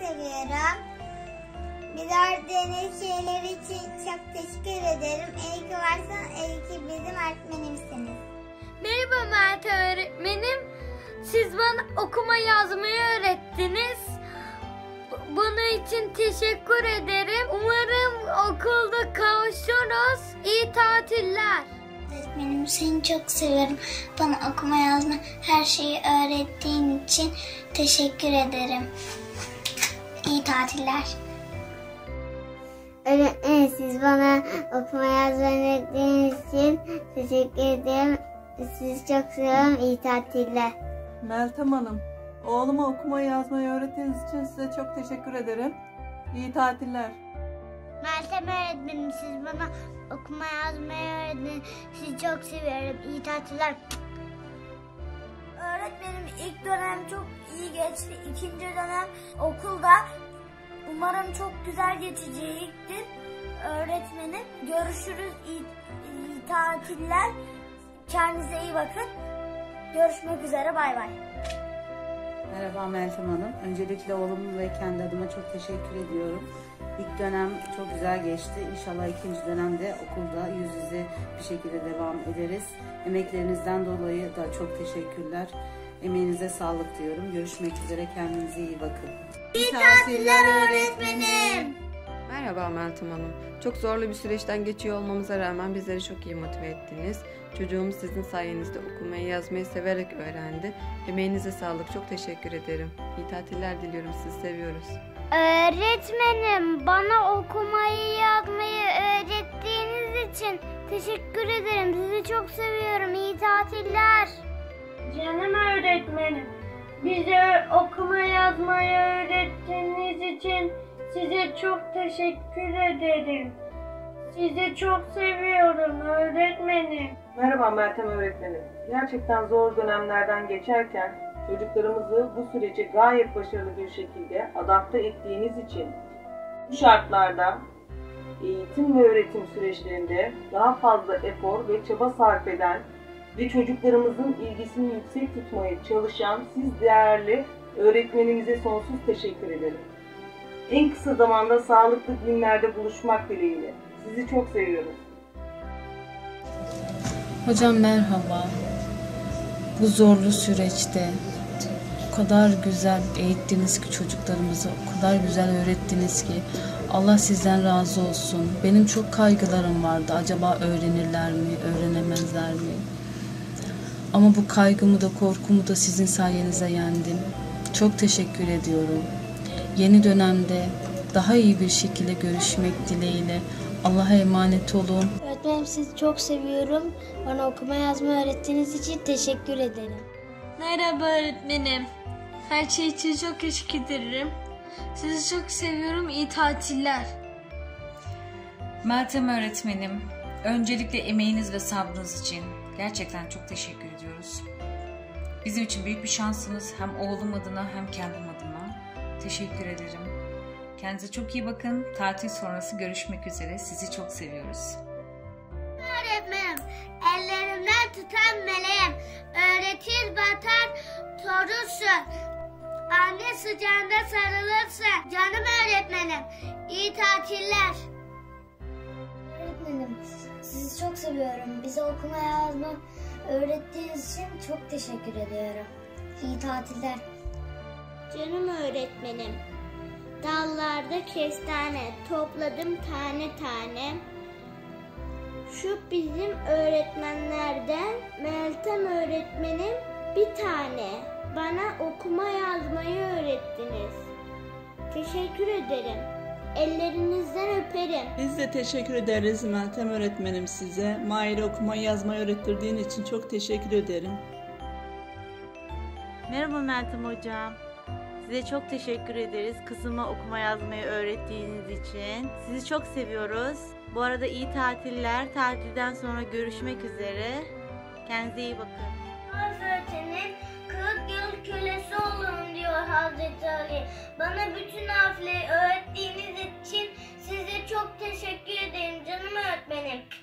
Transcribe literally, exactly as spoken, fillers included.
seviyorum. Bizi öğrettiğiniz şeyler için çok teşekkür ederim. İyi ki varsın, iyi ki bizim öğretmenimsiniz. Merhaba Meltem öğretmenim. Siz bana okuma yazmayı öğrettiniz. Bunun için teşekkür ederim. Umarım okulda kavuşuruz. İyi tatiller. Öğretmenim, seni çok seviyorum. Bana okuma yazma her şeyi öğrettiğin için teşekkür ederim. İyi tatiller. Öğretmenim, siz bana okuma yazma öğrettiğiniz için teşekkür ederim. Sizi çok seviyorum. İyi tatiller. Meltem Hanım, oğluma okuma yazmayı öğrettiğiniz için size çok teşekkür ederim. İyi tatiller. Meltem öğretmenim, siz bana okuma yazmayı öğrettiniz. Sizi çok seviyorum. İyi tatiller. Öğretmenim, ilk dönem çok iyi geçti. İkinci dönem okulda umarım çok güzel geçecektir. Öğretmenim, görüşürüz. İyi, iyi tatiller. Kendinize iyi bakın. Görüşmek üzere. Bay bay. Merhaba Meltem Hanım. Öncelikle oğlum ve kendi adıma çok teşekkür ediyorum. İlk dönem çok güzel geçti. İnşallah ikinci dönemde okulda yüz yüze bir şekilde devam ederiz. Emeklerinizden dolayı da çok teşekkürler. Emeğinize sağlık diyorum. Görüşmek üzere. Kendinize iyi bakın. İyi tatiller öğretmenim. Merhaba Meltem Hanım. Çok zorlu bir süreçten geçiyor olmamıza rağmen bizleri çok iyi motive ettiniz. Çocuğumuz sizin sayenizde okumayı yazmayı severek öğrendi. Emeğinize sağlık. Çok teşekkür ederim. İyi tatiller diliyorum. Sizi seviyoruz. Öğretmenim, bana okumayı yazmayı öğrettiğiniz için teşekkür ederim. Sizi çok seviyorum. İyi tatiller. Canım öğretmenim, bize okuma yazmayı öğrettiğiniz için size çok teşekkür ederim. Sizi çok seviyorum öğretmenim. Merhaba Meltem öğretmenim. Gerçekten zor dönemlerden geçerken çocuklarımızı bu sürece gayet başarılı bir şekilde adapte ettiğiniz için bu şartlarda eğitim ve öğretim süreçlerinde daha fazla efor ve çaba sarf eden ve çocuklarımızın ilgisini yüksek tutmaya çalışan siz değerli öğretmenimize sonsuz teşekkür ederim. En kısa zamanda sağlıklı günlerde buluşmak dileğiyle. Sizi çok seviyoruz. Hocam merhaba. Bu zorlu süreçte o kadar güzel eğittiniz ki çocuklarımızı, o kadar güzel öğrettiniz ki Allah sizden razı olsun. Benim çok kaygılarım vardı. Acaba öğrenirler mi, öğrenemezler mi? Ama bu kaygımı da korkumu da sizin sayenizde yendim. Çok teşekkür ediyorum. Yeni dönemde daha iyi bir şekilde görüşmek dileğiyle. Allah'a emanet olun. Öğretmenim, sizi çok seviyorum. Bana okuma yazma öğrettiğiniz için teşekkür ederim. Merhaba öğretmenim. Her şey için çok teşekkür ederim. Sizi çok seviyorum. İyi tatiller. Meltem öğretmenim, öncelikle emeğiniz ve sabrınız için gerçekten çok teşekkür ediyoruz. Bizim için büyük bir şansınız, hem oğlum adına hem kendim adına. Teşekkür ederim. Kendinize çok iyi bakın. Tatil sonrası görüşmek üzere. Sizi çok seviyoruz. Öğretmenim, ellerimden tutan meleğim, öğretir batar torunsun, anne sıcağında sarılırsın, canım öğretmenim, iyi tatiller. Öğretmenim, sizi çok seviyorum. Bize okuma yazma öğrettiğiniz için çok teşekkür ediyorum. İyi tatiller. Canım öğretmenim, dallarda kestane topladım tane tane. Şu bizim öğretmenlerden Meltem öğretmenim bir tane. Bana okuma yazmayı öğrettiniz. Teşekkür ederim. Ellerinizden öperim. Biz de teşekkür ederiz Meltem öğretmenim size. Mahir'e okuma yazmayı öğrettirdiğin için çok teşekkür ederim. Merhaba Meltem hocam. Size çok teşekkür ederiz kızıma okuma yazmayı öğrettiğiniz için. Sizi çok seviyoruz. Bu arada iyi tatiller. Tatilden sonra görüşmek üzere. Kendinize iyi bakın. Öğretmenin kırk yıl kölesi olurum diyor Hazreti Ali. Bana bütün harfleri öğrettiğiniz için size çok teşekkür ederim canım öğretmenim.